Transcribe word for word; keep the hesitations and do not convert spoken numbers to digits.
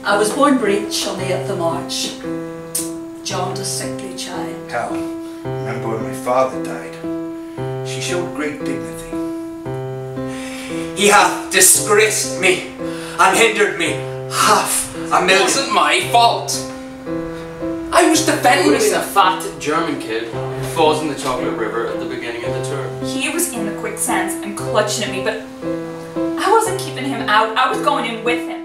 I was born breech on the eighth of March. Jaundice, sickly child. Hal, remember when my father died? She showed great dignity. He hath disgraced me and hindered me half a million. It wasn't my fault. I was defending a fat German kid who falls in the chocolate river at the beginning of the tour. He was in the quicksands and clutching at me, but I wasn't keeping him out. I was going in with him.